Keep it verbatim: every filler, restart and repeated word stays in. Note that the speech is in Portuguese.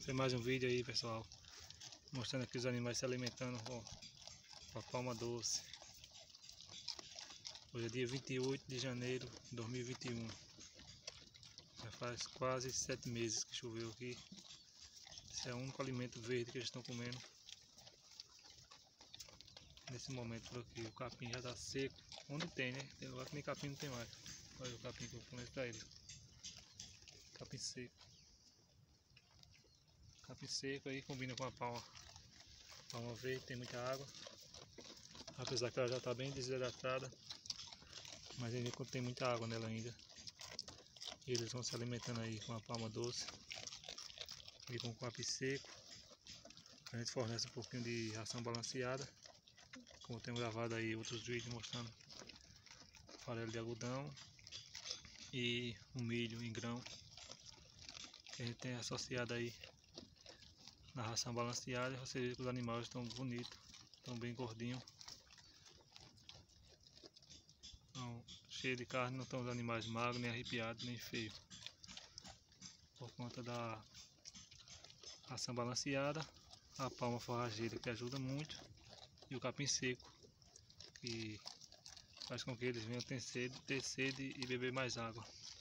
Tem mais um vídeo aí, pessoal, mostrando aqui os animais se alimentando com a palma doce. Hoje é dia vinte e oito de janeiro de dois mil e vinte e um. Já faz quase sete meses que choveu aqui. Esse é o único alimento verde que eles estão comendo nesse momento por aqui. O capim já está seco. Onde tem, né? Tem lugar que nem capim não tem mais. Olha o capim que eu começo pra ele. Capim seco. Capim seco aí combina com a palma. Palma verde, tem muita água. Apesar que ela já está bem desidratada, mas ainda tem muita água nela ainda. E eles vão se alimentando aí com a palma doce e com o capim seco. A gente fornece um pouquinho de ração balanceada, como eu tenho gravado aí outros vídeos mostrando farelo de algodão e o milho em grão que a gente tem associado aí na ração balanceada. E você vê que os animais estão bonitos, estão bem gordinhos, estão cheios de carne, não estão os animais magros, nem arrepiados, nem feios, por conta da ração balanceada, a palma forrageira que ajuda muito e o capim seco que faz com que eles venham ter sede, ter sede e beber mais água.